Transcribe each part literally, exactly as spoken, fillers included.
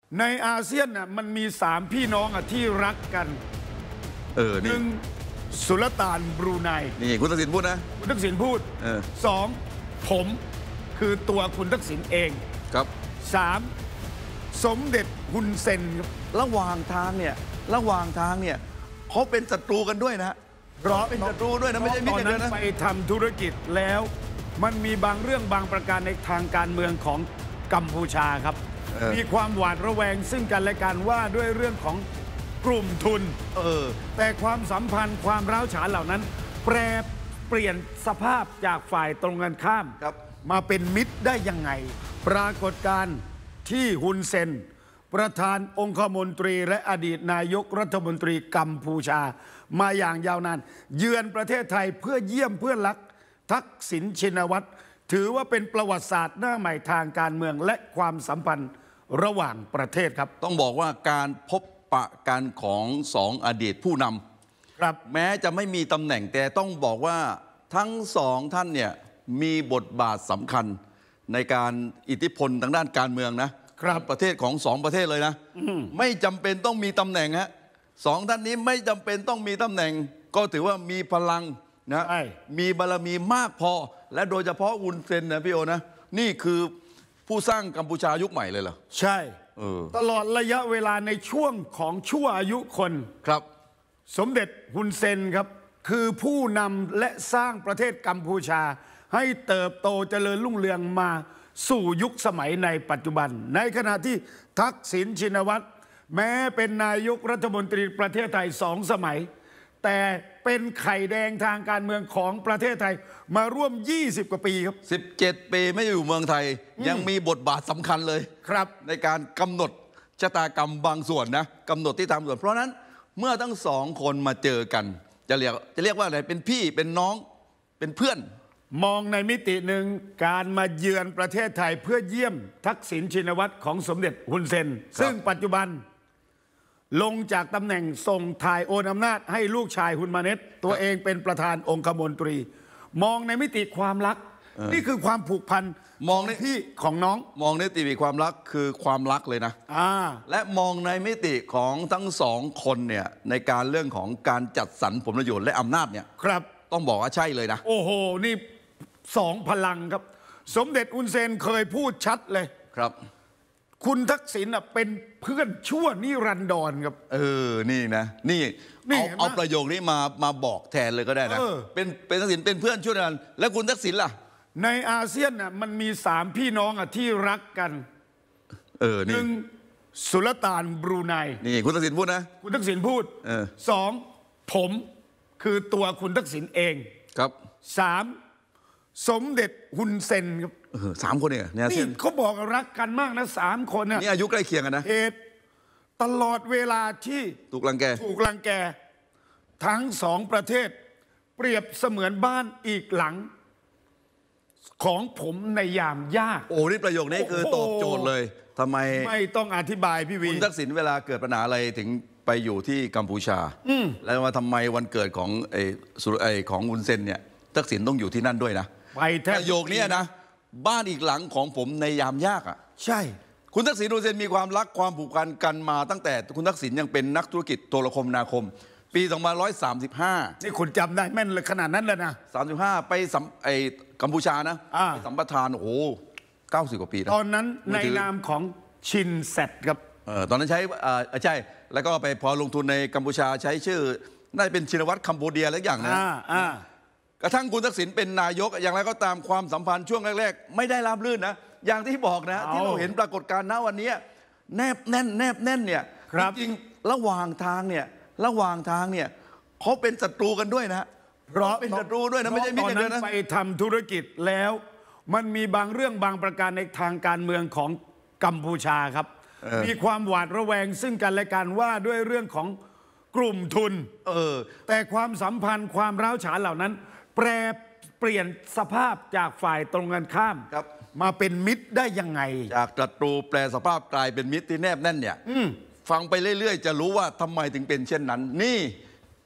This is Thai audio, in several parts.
ในอาเซียนน่ะมันมีสามพี่น้องอ่ะที่รักกันเออหนี่นึ่งสุลต่านบรูไนนี่คุณทักษิณพูดนะคุณทักษิณพูดเออสองผมคือตัวคุณทักษิณเองครับสามสมเด็จฮุนเซนครับระหว่างทางเนี่ยระหว่างทางเนี่ยเขาเป็นศัตรูกันด้วยนะเพราะเป็นศัตรูด้วยนะไม่ใช่มิตรกันนะไปทำธุรกิจแล้วมันมีบางเรื่องบางประการในทางการเมืองของกัมพูชาครับมีความหวาดระแวงซึ่งกันและกันว่าด้วยเรื่องของกลุ่มทุนเออแต่ความสัมพันธ์ความร้าวฉานเหล่านั้นแปรเปลี่ยนสภาพจากฝ่ายตรงกันข้ามมาเป็นมิตรได้ยังไงปรากฏการณ์ที่ฮุนเซนประธานองคมนตรีและอดีตนายกรัฐมนตรีกัมพูชามาอย่างยาวนานเยือนประเทศไทยเพื่อเยี่ยมเพื่อนรักทักษิณชินวัตรถือว่าเป็นประวัติศาสตร์หน้าใหม่ทางการเมืองและความสัมพันธ์ระหว่างประเทศครับต้องบอกว่าการพบปะกันของสองอดีตผู้นำครับแม้จะไม่มีตำแหน่งแต่ต้องบอกว่าทั้งสองท่านเนี่ยมีบทบาทสำคัญในการอิทธิพลทางด้านการเมืองนะครับประเทศของสองประเทศเลยนะไม่จำเป็นต้องมีตำแหน่งฮะสองท่านนี้ไม่จำเป็นต้องมีตำแหน่งก็ถือว่ามีพลังนะมีบารมีมากพอและโดยเฉพาะวุนเซนนะพี่โอนะนี่คือผู้สร้างกัมพูชายุคใหม่เลยเหรอใช่ตลอดระยะเวลาในช่วงของชั่วอายุคนครับสมเด็จฮุนเซนครับคือผู้นำและสร้างประเทศกัมพูชาให้เติบโตเจริญรุ่งเรืองมาสู่ยุคสมัยในปัจจุบันในขณะที่ทักษิณชินวัตรแม้เป็นนายกรัฐมนตรีประเทศไทยสองสมัยแต่เป็นไข่แดงทางการเมืองของประเทศไทยมาร่วมยี่สิบกว่าปีครับสิบเจ็ดปีไม่อยู่เมืองไทยยังมีบทบาทสำคัญเลยครับในการกำหนดชะตากรรมบางส่วนนะกำหนดที่ทำส่วนเพราะนั้นเมื่อทั้งสองคนมาเจอกันจะเรียกจะเรียกว่าอะไรเป็นพี่เป็นน้องเป็นเพื่อนมองในมิติหนึ่งการมาเยือนประเทศไทยเพื่อเยี่ยมทักษิณชินวัตรของสมเด็จฮุนเซนซึ่งปัจจุบันลงจากตำแหน่งส่งถ่ายโอนอำนาจให้ลูกชายฮุนมาเน็ตตัวเองเป็นประธานองคมนตรีมองในมิติความรักนี่คือความผูกพันมองในพี่ของน้องมองในมิติความรักคือความรักเลยนะและมองในมิติของทั้งสองคนเนี่ยในการเรื่องของการจัดสรรผลประโยชน์และอำนาจเนี่ยครับต้องบอกว่าใช่เลยนะโอ้โหนี่สองพลังครับสมเด็จฮุนเซนเคยพูดชัดเลยครับคุณทักษิณเป็นเพื่อนชั่วนิรันดรครับเออนี่นะนี่เอาเอาประโยคนี้มามาบอกแทนเลยก็ได้นะเป็นเป็นทักษิณเป็นเพื่อนชั่วนิรันดรแล้วคุณทักษิณล่ะในอาเซียนน่ะมันมีสามพี่น้องอ่ะที่รักกันเออหนึ่งสุลต่านบรูไนนี่คุณทักษิณพูดนะคุณทักษิณพูดสองผมคือตัวคุณทักษิณเองครับสามสมเด็จฮุนเซนครับสามคนเนี่ยนี่เขาบอกรักกันมากนะสามคนนี่อายุใกล้เคียงกันนะเหตุตลอดเวลาที่ถูกรังแกถูกรังแกทั้งสองประเทศเปรียบเสมือนบ้านอีกหลังของผมในยามยากโอ้นี่ประโยคนี้คือตอบโจทย์เลยทำไมไม่ต้องอธิบายพี่วีคุณทักษิณเวลาเกิดปัญหาอะไรถึงไปอยู่ที่กัมพูชาแล้วมาทำไมวันเกิดของไอ้สุไอ้ของฮุนเซนเนี่ยทักษิณต้องอยู่ที่นั่นด้วยนะประโยคนี้นะบ้านอีกหลังของผมในยามยากอ่ะใช่คุณทักษิณฮุนเซนมีความรักความผูกพันกันมาตั้งแต่คุณทักษิณยังเป็นนักธุรกิจโทรคมนาคมปีสองพันหนึ่งร้อยสามสิบห้านี่คุณจำได้แม่นเลยขนาดนั้นเลยนะสามสิบห้าไปสัมไอกัมพูชานะไปสัมปทานโอ้โหเก้าสิบกว่าปีตอนนั้นในนามของชินเซ็ตครับเออตอนนั้นใช้อ่าใช่แล้วก็ไปพอลงทุนในกัมพูชาใช้ชื่อน่าจะเป็นชินวัตรคัมโบเดียอะไรอย่างนะกระทั่งคุณทักษิณเป็นนายกอย่างไรก็ตามความสัมพันธ์ช่วงแรกๆไม่ได้ราบรื่นนะอย่างที่บอกนะที่เราเห็นปรากฏการณ์ณวันนี้แนบแน่นแนบแน่นเนี่ยจริงๆระหว่างทางเนี่ยระหว่างทางเนี่ยเขาเป็นศัตรูกันด้วยนะเพราะเป็นศัตรูด้วยนะไม่ใช่มิตรกันนะไปทำธุรกิจแล้วมันมีบางเรื่องบางประการในทางการเมืองของกัมพูชาครับมีความหวาดระแวงซึ่งกันและกันว่าด้วยเรื่องของกลุ่มทุนเออแต่ความสัมพันธ์ความร้าวฉานเหล่านั้นแปรเปลี่ยนสภาพจากฝ่ายตรงกันข้ามมาเป็นมิตรได้ยังไงจากศัตรูแปลสภาพกลายเป็นมิตรที่แนบแน่นเนี่ยฟังไปเรื่อยๆจะรู้ว่าทำไมถึงเป็นเช่นนั้นนี่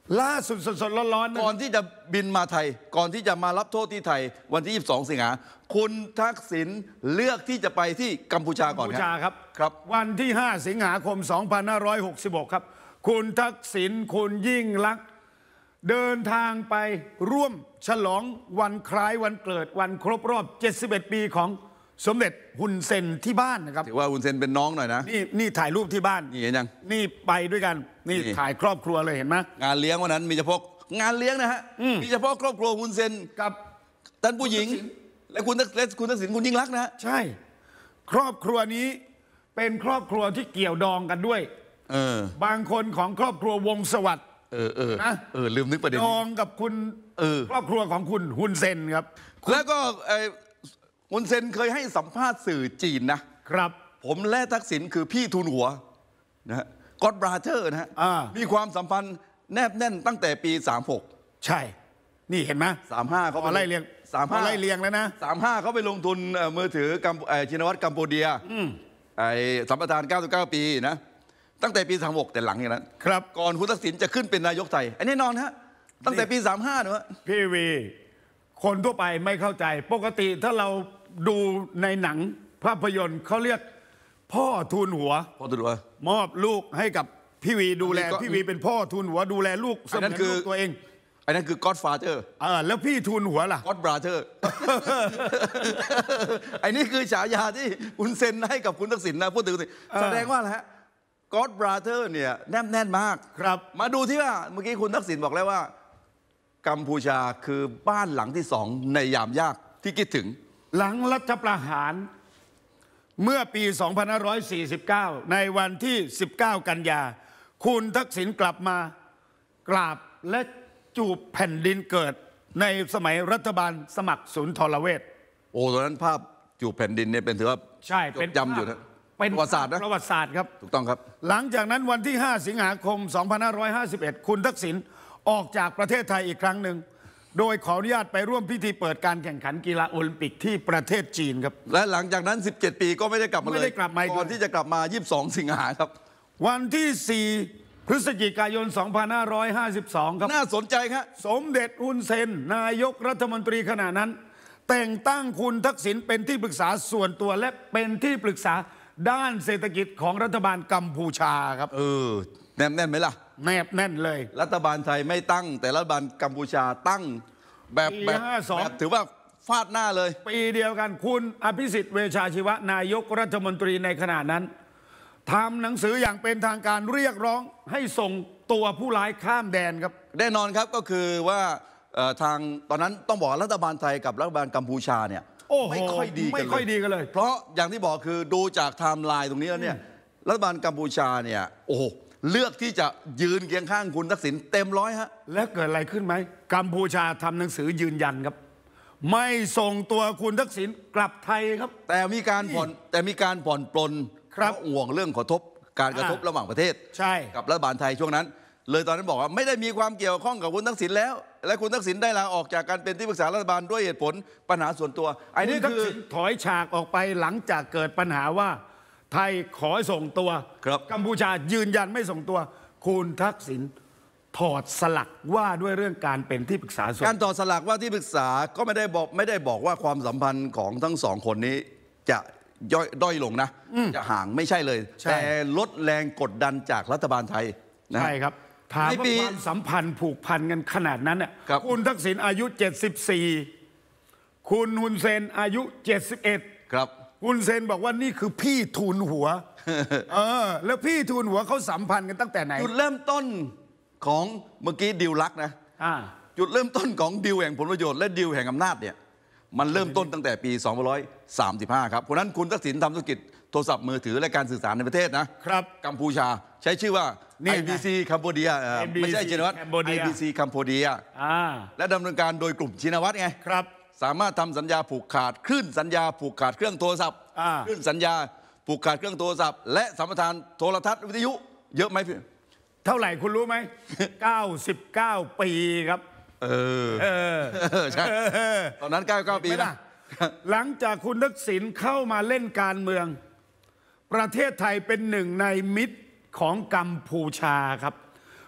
ล่าสุดสดๆร้อนๆนะก่อนที่จะบินมาไทย ก่อนที่จะมารับโทษที่ไทยวันที่ ยี่สิบสอง สิงหาคุณทักษิณเลือกที่จะไปที่กัมพูชาก่อนกัมพูชาครับครับวันที่ ห้า สิงหาคม สองพันห้าร้อยหกสิบหก ครับ คุณทักษิณคุณยิ่งลักษณ์เดินทางไปร่วมฉลองวันคล้ายวันเกิดวันครบรอบ เจ็ดสิบเอ็ด ปีของสมเด็จฮุนเซนที่บ้านนะครับถือว่าฮุนเซนเป็นน้องหน่อยนะนี่นี่ถ่ายรูปที่บ้านนี่เห็นยังนี่ไปด้วยกัน นี่นี่ถ่ายครอบครัวเลยเห็นไหมงานเลี้ยงวันนั้นมีเฉพาะงานเลี้ยงนะฮะมีเฉพาะครอบครัวฮุนเซนกับท่านผู้หญิง และคุณทักและคุณทักษิณคุณยิ่งรักษณ์นะฮะใช่ ครอบครัวนี้เป็นครอบครัวที่เกี่ยวดองกันด้วยเออบางคนของครอบครัววงศ์สวัสดิ์เออเออนะเออลืมนึกประเด็นดนี้องกับคุณเออครอบครัวของคุณฮุนเซนครับแล้วก็ไอ้ฮุนเซนเคยให้สัมภาษณ์สื่อจีนนะครับ ผมและทักษิณคือพี่ทูลหัวนะฮะก็อดบราเธอร์นะฮะอ่ามีความสัมพันธ์แนบแน่นตั้งแต่ปี สามหกใช่ นี่เห็นไหมสามห้าเขาพอไล่เรียงสามห้าพอไล่เรียงแล้วนะสามห้าเขาไปลงทุนเอ่อมือถือกัมเอ่อชินวัตรกัมพูเดียไอ้สัมปทานเก้าสิบเก้า ปีนะตั้งแต่ปีสามหกแต่หลังอย่างนั้นครับก่อนคุณทักษิณจะขึ้นเป็นนายกไทยอันนี้แน่นอนฮะตั้งแต่ปีสามห้าเนอะพี่วี คนทั่วไปไม่เข้าใจ ปกติถ้าเราดูในหนังภาพยนตร์เขาเรียกพ่อทูลหัวพอตัวมอบลูกให้กับพี่วีดูแลอันนี้ก็พี่วีเป็นพ่อทูลหัวดูแลลูกเสอันนั้มือนนคือลูกตัวเองอันนั้นคือ Godfather เออแล้วพี่ทูลหัวล่ะ God Brother ไอ้นี่คือฉายาที่คุณเซนให้กับคุณทักษิณนะพูดถึงสิเออแสดงว่าอะไรฮะ God Brother เนี่ยแนบแน่นมากครับมาดูที่ว่าเมื่อกี้คุณทักษิณบอกแล้วว่า กัมพูชาคือบ้านหลังที่สองในยามยากที่คิดถึงหลังรัฐประหารเมื่อปี สองพันห้าร้อยสี่สิบเก้า ในวันที่ สิบเก้า กันยา คุณทักษิณกลับมากราบและจูบแผ่นดินเกิดในสมัยรัฐบาลสมัครศูนย์ทรเวชโอ้ตอนนั้นภาพจูบแผ่นดินเนี่ยเป็นถือว่าใช่เป็นจดจำอยู่นะเป็นประวัติศาสตร์นะประวัติศาสตร์ครับถูกต้องครับหลังจากนั้นวันที่ ห้า สิงหาคม สองพันห้าร้อยห้าสิบเอ็ด คุณทักษิณออกจากประเทศไทยอีกครั้งหนึ่ง โดยขออนุญาตไปร่วมพิธีเปิดการแข่งขันกีฬาโอลิมปิกที่ประเทศจีนครับและหลังจากนั้น สิบเจ็ด ปีก็ไม่ได้กลับมาเลยไม่ได้กลับมาอีกก่อนที่จะกลับมา ยี่สิบสอง สิงหาครับวันที่ สี่ พฤศจิกายน สองพันห้าร้อยห้าสิบสอง ครับน่าสนใจครับสมเด็จฮุนเซนนายกรัฐมนตรีขณะนั้น แต่งตั้งคุณทักษิณเป็นที่ปรึกษาส่วนตัวและเป็นที่ปรึกษาด้านเศรษฐกิจของรัฐบาลกัมพูชาครับเออแน่นแน่นไหมล่ะแนบแน่นเลยรัฐบาลไทยไม่ตั้งแต่รัฐบาลกัมพูชาตั้งแบบปีแบบห้าสองแบบถือว่าฟาดหน้าเลยปีเดียวกันคุณอภิสิทธิ์เวชชาชีวะนายกรัฐมนตรีในขณะนั้นทำหนังสืออย่างเป็นทางการเรียกร้องให้ส่งตัวผู้ร้ายข้ามแดนครับแน่นอนครับก็คือว่าเอ่อทางตอนนั้นต้องบอกรัฐบาลไทยกับรัฐบาลกัมพูชาเนี่ยโอ้โหไม่ค่อยดีกันเลยไม่ค่อยดีกันเลยเพราะอย่างที่บอกคือดูจากไทม์ไลน์ตรงนี้แล้วเนี่ยรัฐบาลกัมพูชาเนี่ยโอ้โหเลือกที่จะยืนเคียงข้างคุณทักษิณเต็มร้อยฮะแล้วเกิดอะไรขึ้นไหมกัมพูชาทำหนังสือยืนยันครับ ไม่ส่งตัวคุณทักษิณกลับไทยครับแต่มีการผ่อนแต่มีการผ่อนปลนครับเพาะห่วงเรื่องกระทบการกระทบอ่าระหว่างประเทศใช่กับรัฐบาลไทยช่วงนั้น เลยตอนนั้นบอกว่าไม่ได้มีความเกี่ยวข้องกับคุณทักษิณแล้ว และคุณทักษิณได้ลาออกจากการเป็นที่ปรึกษารัฐบาลด้วยเหตุผลปัญหาส่วนตัวไอ้คุนี่ณทักคือษิณถอยฉากออกไปหลังจากเกิดปัญหาว่า ไทยขอส่งตัวครับกัมพูชายืนยันไม่ส่งตัว คุณทักษิณถอดสลักว่าด้วยเรื่องการเป็นที่ปรึกษาส่วนการต่อสลากว่าที่ปรึกษาก็ไม่ได้บอกไม่ได้บอกว่าความสัมพันธ์ของทั้งสองคนนี้จะย่อยด้อยลงนะ จะห่างไม่ใช่เลยใช่แต่ลดแรงกดดันจากรัฐบาลไทยนะใช่ครับถามในว่าปีความสัมพันธ์ผูกพันกันขนาดนั้นน่ะครับคุณทักษิณอายุ เจ็ดสิบสี่ คุณฮุนเซนอายุ เจ็ดสิบเอ็ดครับฮุนเซนบอกว่านี่คือพี่ทูลหัว เออ แล้วพี่ทูลหัวเขาสัมพันธ์กันตั้งแต่ไหนจุดเริ่มต้นของเมื่อกี้ดิวลักษณ์นะอ่าจุดเริ่มต้นของดิวแห่งผลประโยชน์และดิวแห่งอำนาจเนี่ยมันเริ่มต้นตั้งแต่ปี สองพันห้าร้อยสามสิบห้า ครับเพราะฉะนั้นคุณทักษิณทำธุรกิจโทรศัพท์มือถือและการสื่อสารในประเทศนะครับ กัมพูชาใช้ชื่อว่านี่ไอไงบี ซี คัมโบเดียเอ่อไอ บีไม่ใช่ชินวัตร Cambodia ไอ บี ซี คัมโบเดียอ่าและดำเนินการโดยกลุ่มชินวัตรไงครับสามารถทำสัญญาผูกขาดคลื่นสัญญาผูกขาดเครื่องโทรศัพท์อ่าคลื่นสัญญาผูกขาดเครื่องโทรศัพท์และสัมปทานโทรทัศน์วิทยุเยอะไหมพี่เท่าไหร่คุณรู้ไหม เก้าสิบเก้า ปีครับเออเออเออใช่ตอนนั้นเก้าสิบเก้าปีไม่นะล่ะหลังจากคุณทักษิณเข้ามาเล่นการเมือง ประเทศไทยเป็นหนึ่งในมิตรของกัมพูชาครับ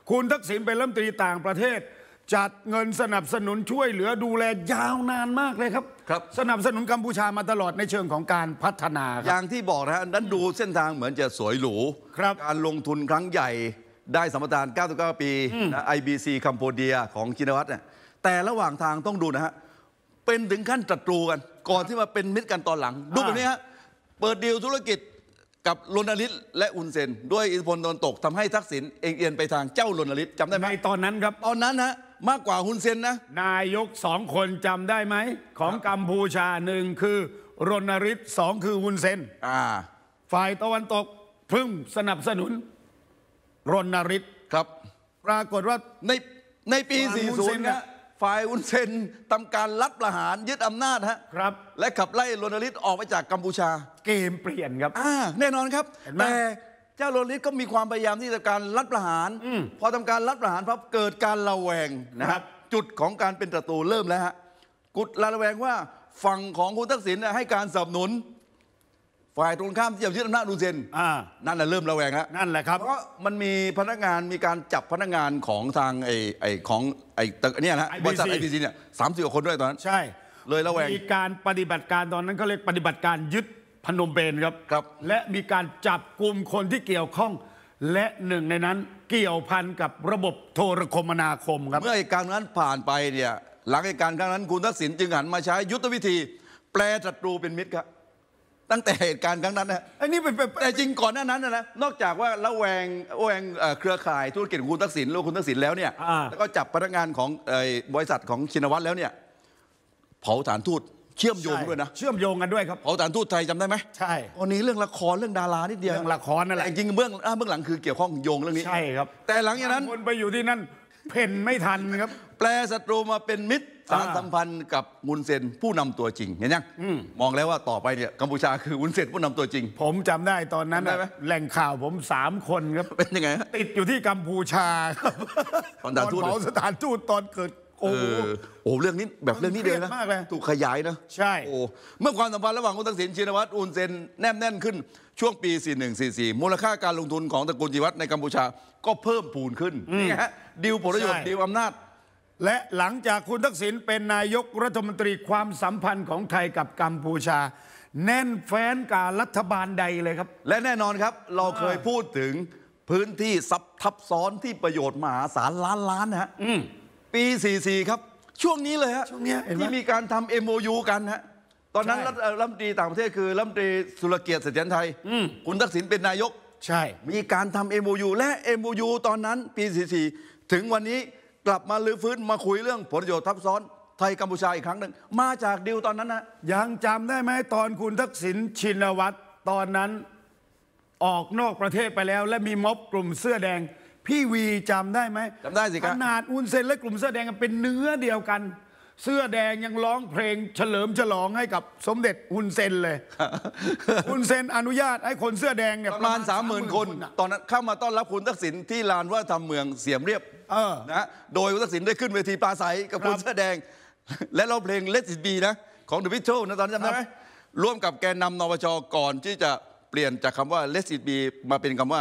คุณทักษิณเป็นรัฐมนตรีต่างประเทศจัดเงินสนับสนุนช่วยเหลือดูแลยาวนานมากเลยครับครับสนับสนุนกัมพูชามาตลอดในเชิงของการพัฒนาๆ อย่างที่บอกนะฮะนั้นดูเส้นทางเหมือนจะสวยหรูครับการลงทุนครั้งใหญ่ได้สัมปทานเก้าสิบเก้า ปีนะ ไอ บี ซี คัมโบเดียของชินวัตรเนี่ยแต่ระหว่างทางต้องดูนะฮะเป็นถึงขั้นศัตรูกันก่อนที่มาเป็นมิตรกันตอนหลังดูแบบนี้ฮะเปิดดีลธุรกิจกับโรนัลลิตและอุนเซนด้วยอิทธิพลตะวันตกทำให้ทักษิณเอียงไปทางเจ้าโรนัลลิตจำได้ไหมในตอนนั้นครับตอนนั้นนะมากกว่าฮุนเซนนะนายกสองคนจำได้ไหมของกัมพูชาหนึ่งคือรณฤทธิ์สองคือฮุนเซนอ่าฝ่ายตะวันตกพึ่งสนับสนุนรณฤทธิ์ครับปรากฏว่าในในปีฝ่ายฮุนเซนสี่สิบ นะฝ่ายอุนเซนทำการรัฐประหารยึดอำนาจฮะครับและขับไล่โรนัลลิตออกไปจากกัมพูชาเกมเปลี่ยนครับอ่าแน่นอนครับเห็นไหมแต่เจ้าโรนัลลิตก็มีความพยายามที่จะการรัฐประหาร พอทำการรัฐประหารพับเกิดการระแวงนะคครัรับบ จุดของการเป็นศัตรูเริ่มแล้วฮะกุดระแวงว่าฝั่งของคุณทักษิณเนี่ยให้การสนับสนุน ฝ่ายตรงข้ามที่จะยึดอำนาจอุนเซนอ่านั่นแหละเริ่มระแวงแล้วนั่นแหละครับเพราะมันมีพนักงานมีการจับพนักงานของทางไอ้ไอ้ของไอ้ตึกเนี่ยนะไอบบีซีริษัทไอพีซีเนี่ยสามสิบกว่าคนด้วยตอนนั้นใช่เลยระแวงมีการปฏิบัติการตอนนั้นเขาเรียกปฏิบัติการยึดพนมเปญครับครับและมีการจับกลุ่มคนที่เกี่ยวข้อง และหนึ่งในนั้นเกี่ยวพันกับระบบโทรคมนาคมครับเมื่อเหตุการณ์นั้นผ่านไปเนี่ยหลังเหตุการณ์ครั้งนั้นคุณทักษิณจึงหันมาใช้ยุทธวิธี แปลศัตรูเป็นมิตรครับตั้งแต่เหตุการณ์ครั้งนั้นนะไอ้นี่เป็นเป็นแต่จริงก่อนหน้านั้นนะนะนอกจากว่าระแวงระแวงเอ่อเครือข่ายธุรกิจของคุณทักษิณหรือคุณทักษิณแล้วเนี่ยอ่าแล้วก็จับพนักงานของเอ่อบริษัทของชินวัตรแล้วเนี่ยเผาสถานทูตเชื่อมโยงด้วยนะเชื่อมโยงกันด้วยครับเผาสถานทูตไทยจำได้ไหมใช่ตอนนี้เรื่องละครเรื่องดารานิดเดียวเรื่องละครนั่นแหละแต่จริงๆเบื้องอ่าเบื้องหลังคือเกี่ยวข้องโยงเรื่องนี้ใช่ครับแต่หลังจากนั้นคนไปอยู่ที่นั่นเพ่นไม่ทันครับแปลศัตรูมาเป็นมิตรสารสัมพันธ์กับมุนเซนผู้นำตัวจริงเห็นยังมองแล้วว่าต่อไปเนี่ยกัมพูชาคือมุนเซนผู้นำตัวจริงผมจำได้ตอนนั้นจำได้ไหมแหล่งข่าวผมสามคนครับเป็นยังไงฮะติดอยู่ที่กัมพูชาครับตอนสถานทูตเผาสถานทูตตอนเกิดโอ้เออโอ้เรื่องนี้แบบเรื่องนี้เดียวนะเครียดมากเลยถูกขยายนะใช่โอ้เมื่อความสัมพันธ์ระหว่างคุณทักษิณชินวัตรอุนเซนแนบแน่นขึ้นช่วงปี สี่หนึ่ง สี่สี่ มูลค่าการลงทุนของตระกูลจิวัตรในกัมพูชาก็เพิ่มพูนขึ้นนี่ฮะดีลผลประโยชน์ดีลอำนาจและหลังจากคุณทักษิณเป็นนายกรัฐมนตรีความสัมพันธ์ของไทยกับกัมพูชา แน่นแฟ้นกับรัฐบาลใดเลยครับและแน่นอนครับเราเคยพูดถึงพื้นที่ซับทับซ้อนที่ประโยชน์มหาศาลล้านล้านนะฮะปี สี่สี่ ครับ ช่วงนี้เลยฮะช่วงเนี้ยเห็นไหมที่มีการทำ เอ็ม โอ ยู กันฮะตอนนั้นใช่รัฐรัฐมนตรีต่างประเทศคือรัฐมนตรีสุรเกียรติเสถียรไทยคุณทักษิณเป็นนายกใช่มีการทำ เอ็ม โอ ยู และ เอ็ม โอ ยู ตอนนั้นปี สี่สี่ ถึงวันนี้กลับมาลื้อฟื้นมาคุยเรื่องผลประโยชน์ทับซ้อนไทยกัมพูชาอีกครั้งหนึ่งมาจากดีลตอนนั้นนะยังจำได้ไหมตอนคุณทักษิณชินวัตรตอนนั้นออกนอกประเทศไปแล้ว และมีม็อบกลุ่มเสื้อแดง พี่วีจำได้ไหมจำได้สิคขรับนาดอุนเซนและกลุ่มเสื้อแดงกันเป็นเนื้อเดียวกัน เสื้อแดงยังร้องเพลงเฉลิมฉลองให้กับสมเด็จฮุนเซนเลย ฮุนเซนอนุญาตให้คนเสื้อแดงเนี่ยประมาณ สามหมื่น คนอะตอนนั้นเข้ามาต้อนรับคุณทักษิณที่ลานวัฒนธรรมเมืองเสียมเรียบเออนะฮะโดยคุณทักษิณได้ขึ้นเวทีปราศัยกับครับคนเสื้อแดง และร้องเพลง Let It Be นะของ The Beatles นะตอนนั้นจำได้ไหมร่วมกับแกนนำนปชก่อนที่จะเปลี่ยนจากคำว่า Let It Be มาเป็นคำว่า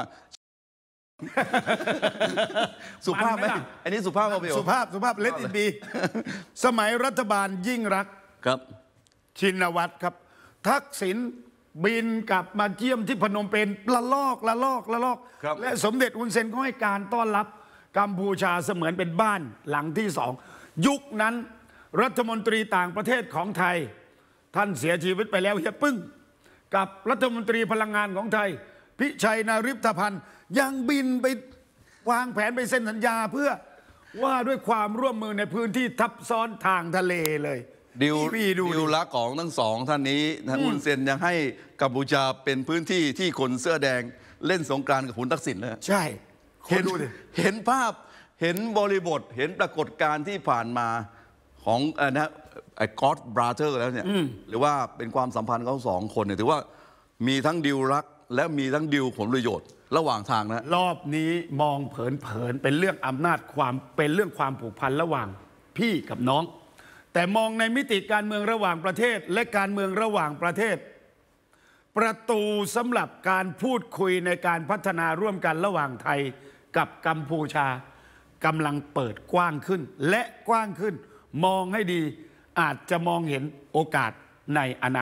สุภาพไหมมันไหมล่ะอันนี้สุภาพเอาไปสุภาพสุภาพเลติบีสมัยรัฐบาลยิ่งรักษณ์ครับชินวัตรครับ ทักษิณบินกลับมาเยี่ยมที่พนมเปญละลอกละลอกละลอกครับและสมเด็จอุนเซนก็ให้การต้อนรับกัมพูชาเสมือนเป็นบ้านหลังที่สองยุคนั้นรัฐมนตรีต่างประเทศของไทย ท่านเสียชีวิตไปแล้วเฮียปึ้ง กับรัฐมนตรีพลังงานของไทย พิชัยนาริปทพันธ์ยังบินไปวางแผนไปเซ็นสัญญาเพื่อว่าด้วยความร่วมมือในพื้นที่ทับซ้อนทางทะเลเลยดิวพี่ดูดิวลักของทั้งสองท่านนี้นะอุนเซนยังให้กัมพูชาเป็นพื้นที่ที่คนเสื้อแดงเล่นสงกรานต์กับคุณทักษิณนะใช่คเห็นนดูดิเห็นภาพเห็นบริบทเห็นปรากฏการณ์ที่ผ่านมาของเอ่อนะไอ้ก็อดบราเธอร์แล้วเนี่ยหรือว่าเป็นความสัมพันธ์เขาสองคนเนี่ยถือว่ามีทั้งดิวรักและมีทั้งดิวผลประโยชน์ระหว่างทางนะรอบนี้มองเผินๆเป็นเรื่องอำนาจความเป็นเรื่องความผูกพันระหว่างพี่กับน้อง แต่มองในมิติการเมืองระหว่างประเทศและการเมืองระหว่างประเทศ ประตูสำหรับการพูดคุยในการพัฒนาร่วมกันระหว่างไทยกับกัมพูชากำลังเปิดกว้างขึ้นและกว้างขึ้นมองให้ดีอาจจะมองเห็นโอกาสในอนาคต